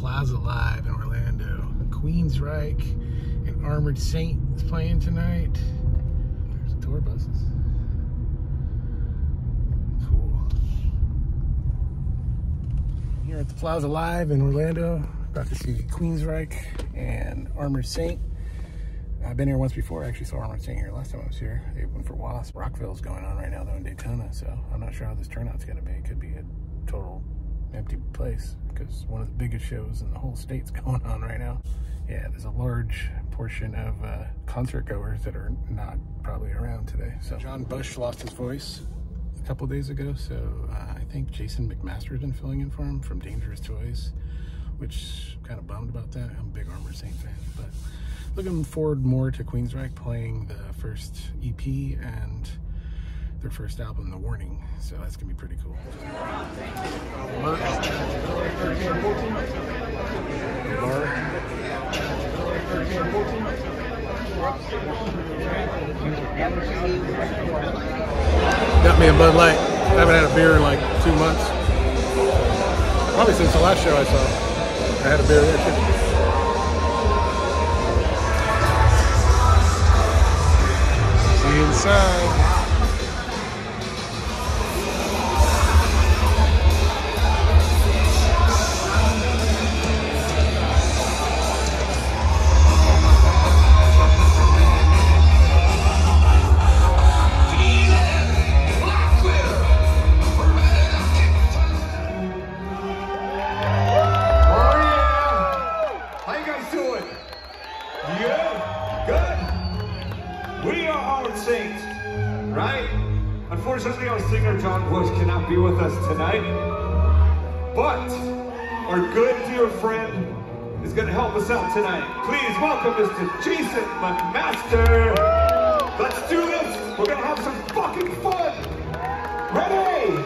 Plaza Live in Orlando. Queensryche and Armored Saint is playing tonight. There's the tour buses. Cool. Here at the Plaza Live in Orlando, about to see Queensryche and Armored Saint. I've been here once before. I actually saw Armored Saint here last time I was here. They went for Wasp. Rockville's going on right now though in Daytona, so I'm not sure how this turnout's gonna be. It could be a total empty place because one of the biggest shows in the whole state's going on right now. Yeah, there's a large portion of concert goers that are not probably around today. So John Bush lost his voice a couple days ago, so I think Jason McMaster's been filling in for him from Dangerous Toys, which I'm kind of bummed about that. I'm a big Armored Saint fan, but looking forward more to Queensryche playing the first EP and their first album, The Warning. So that's gonna be pretty cool. Got me a Bud Light. I haven't had a beer in like 2 months. Probably since the last show I saw. I had a beer there too. Inside. Right? Unfortunately, our singer John Bush cannot be with us tonight, but our good dear friend is going to help us out tonight. Please welcome Mr. Jason McMaster. Let's do this. We're going to have some fucking fun. Ready?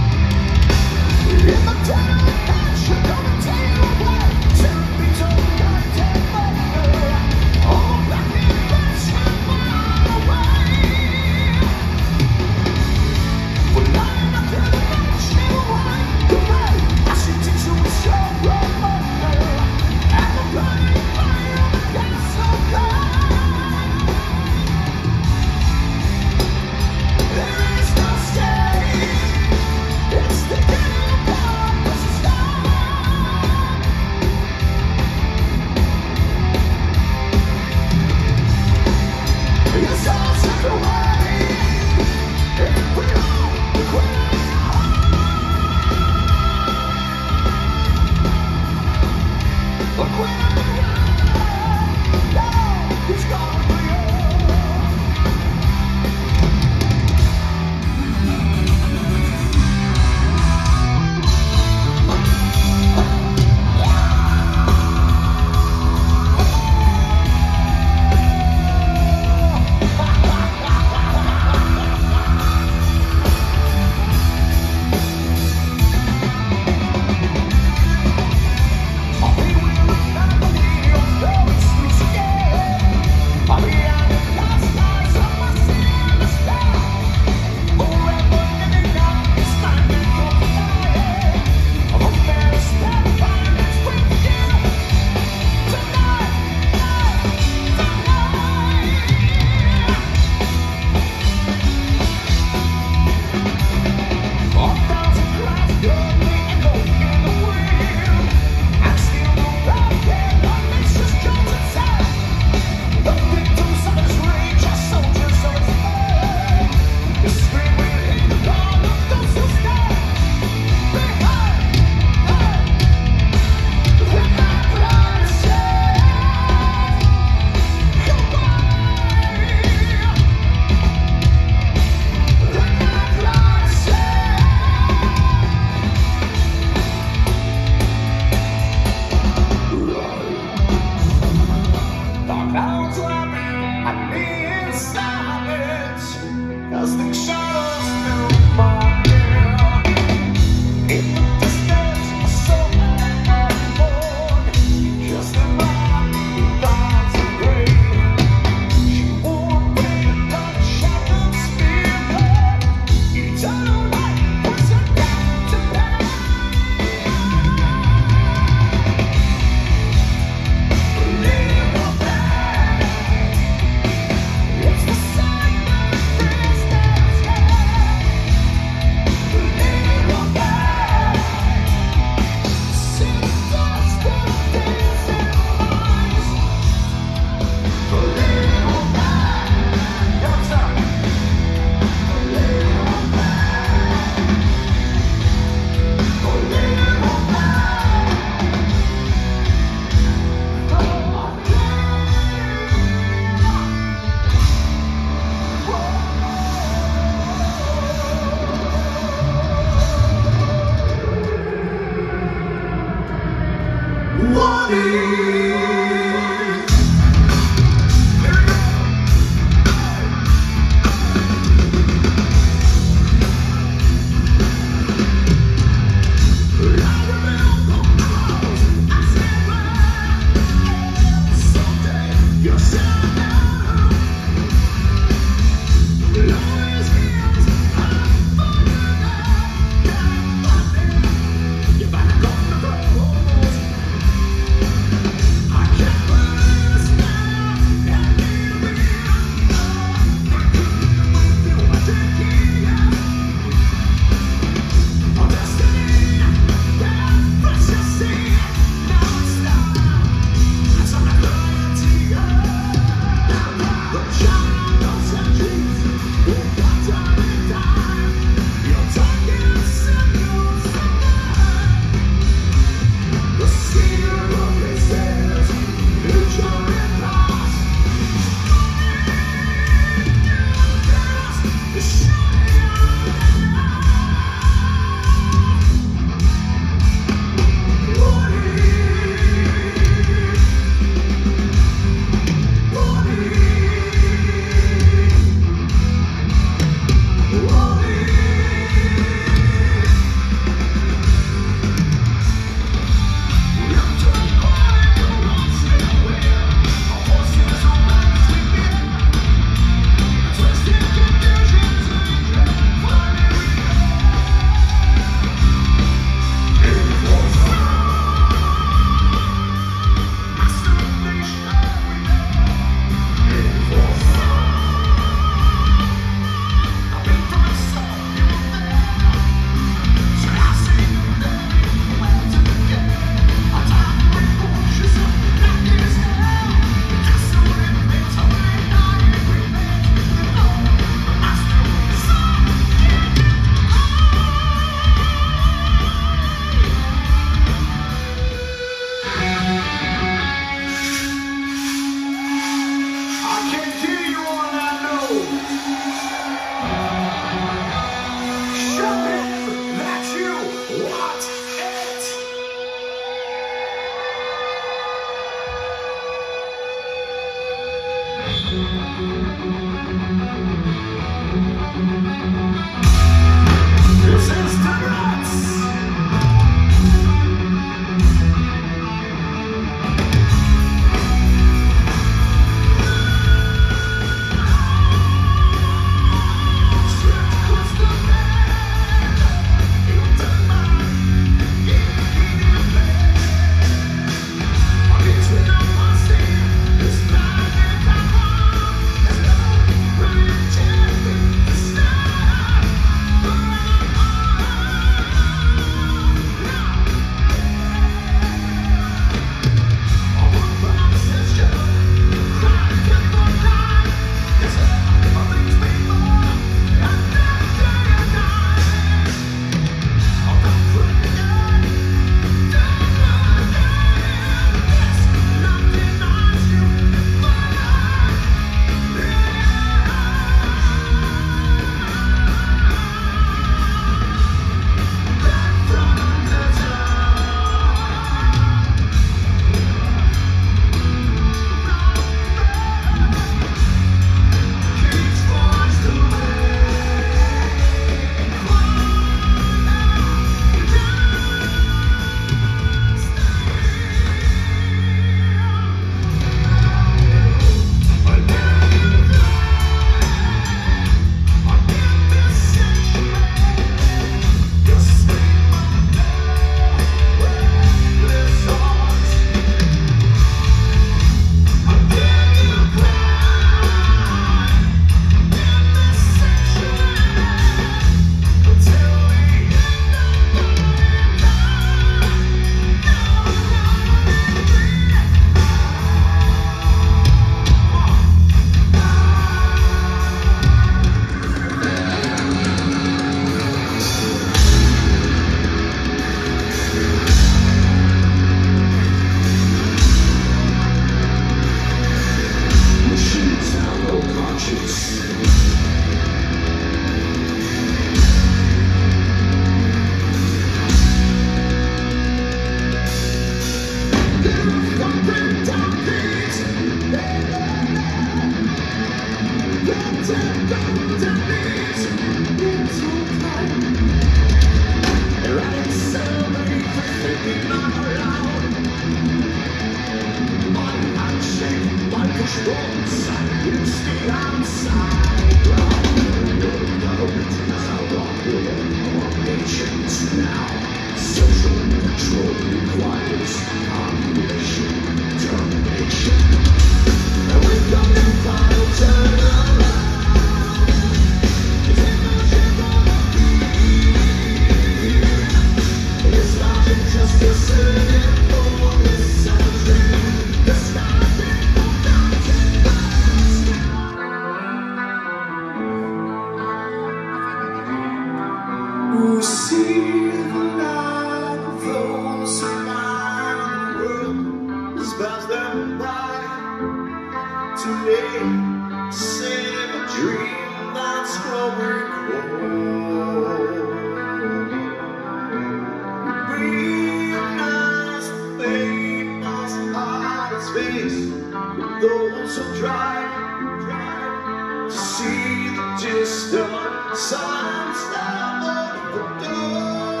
Those who drive to see the distant sun star of the door.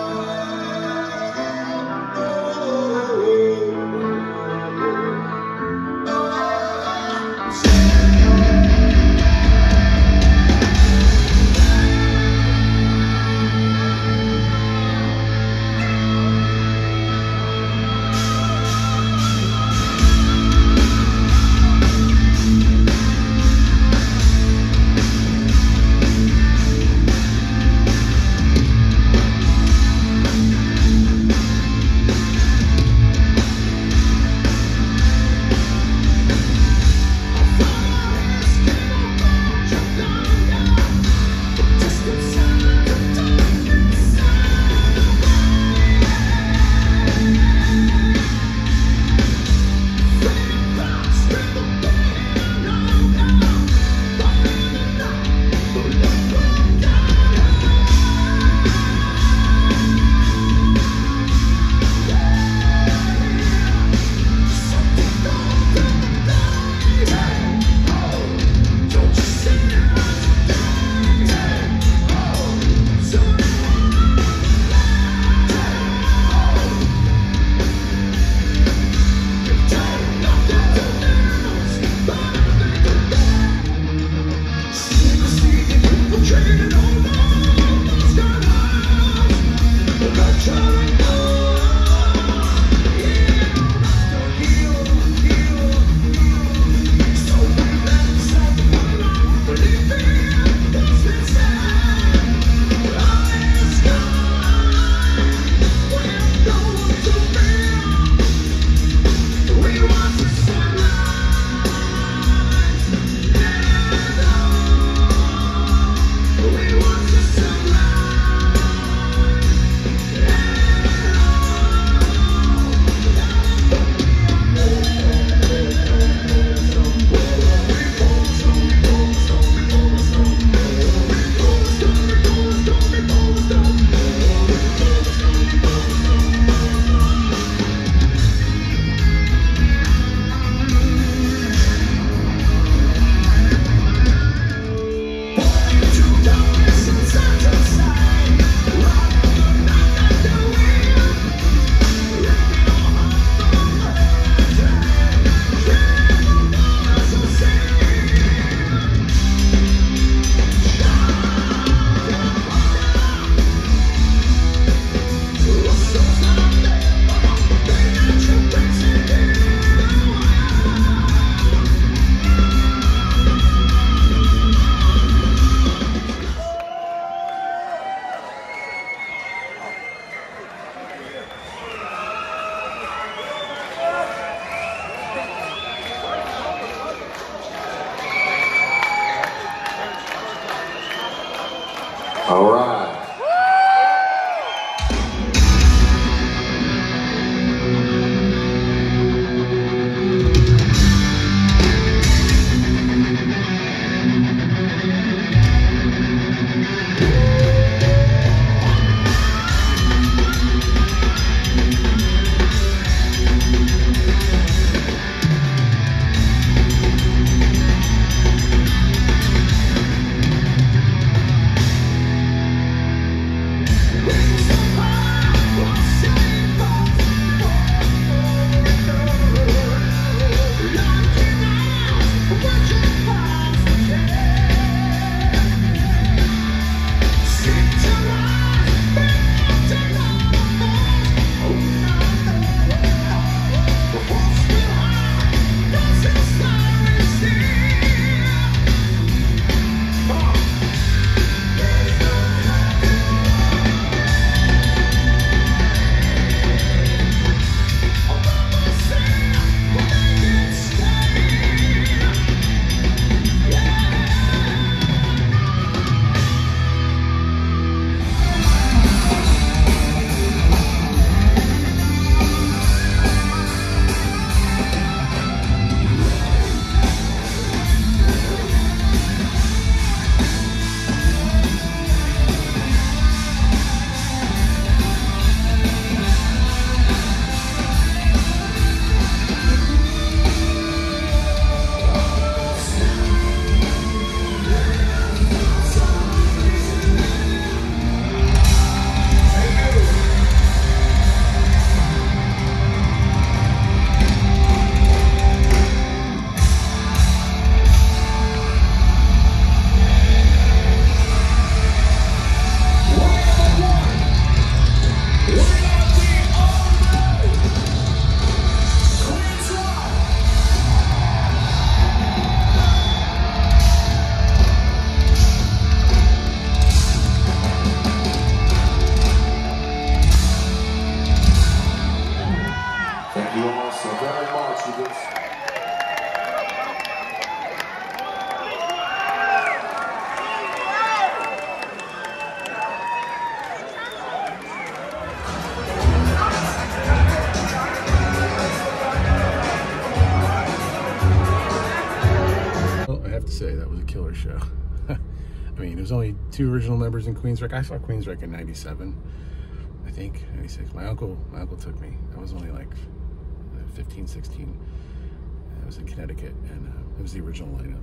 to say that was a killer show. I mean, there was only 2 original members in Queensryche. I saw Queensryche in '97, I think, '96. My uncle took me. I was only like 15, 16. I was in Connecticut, and it was the original lineup.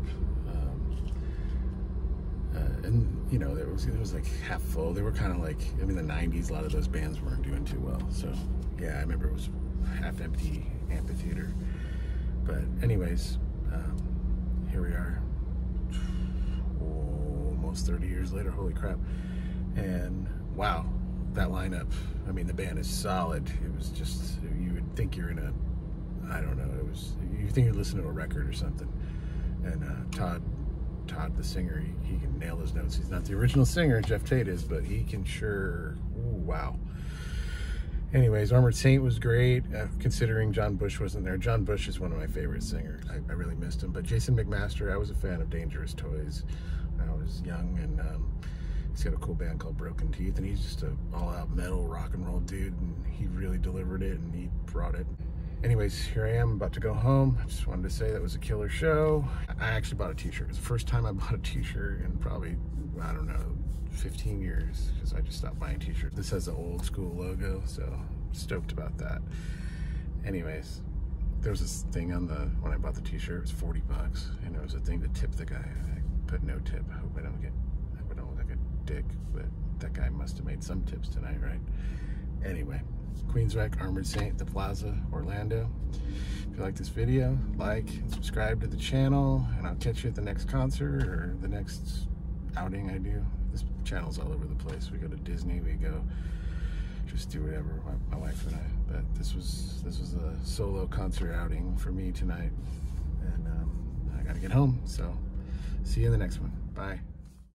And you know, it was like half full. They were kind of like, I mean, the '90s, a lot of those bands weren't doing too well. So yeah, I remember it was half empty amphitheater. But anyways, here we are, almost 30 years later. Holy crap! And wow, that lineup. I mean, the band is solid. It was just, you would think you're in a, I don't know. It was, you think you're listening to a record or something. And Todd, the singer, he can nail his notes. He's not the original singer, Jeff Tate is, but he can sure, ooh, wow. Anyways, Armored Saint was great, considering John Bush wasn't there. John Bush is one of my favorite singers. I really missed him. But Jason McMaster, I was a fan of Dangerous Toys when I was young, and he's got a cool band called Broken Teeth, and he's just an all-out metal rock and roll dude, and he really delivered it, and he brought it. Anyways, here I am about to go home. I just wanted to say that was a killer show. I actually bought a t-shirt. It was the first time I bought a t-shirt in probably, I don't know, 15 years, because I just stopped buying t-shirts. This has an old school logo, so I'm stoked about that. Anyways, there was this thing on the, when I bought the t-shirt, it was 40 bucks, and there was a thing to tip the guy. I put no tip. I hope I don't look like a dick, but that guy must have made some tips tonight, right? Anyway, Queensryche, Armored Saint, The Plaza, Orlando. If you like this video, like and subscribe to the channel, and I'll catch you at the next concert or the next outing I do. This channel's all over the place. We go to Disney, we go just do whatever, my wife and I. But this was a solo concert outing for me tonight, and I gotta get home. So see you in the next one. Bye.